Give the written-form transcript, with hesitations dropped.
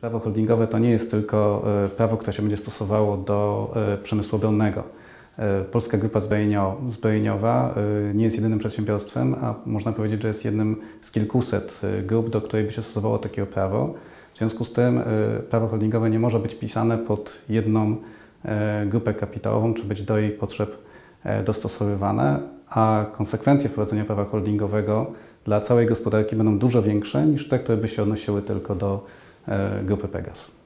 Prawo holdingowe to nie jest tylko prawo, które się będzie stosowało do przemysłu obronnego. Polska Grupa Zbrojeniowa nie jest jedynym przedsiębiorstwem, a można powiedzieć, że jest jednym z kilkuset grup, do której by się stosowało takiego prawo. W związku z tym prawo holdingowe nie może być pisane pod jedną grupę kapitałową, czy być do jej potrzeb dostosowywane, a konsekwencje wprowadzenia prawa holdingowego dla całej gospodarki będą dużo większe niż te, które by się odnosiły tylko do grupy Pegas.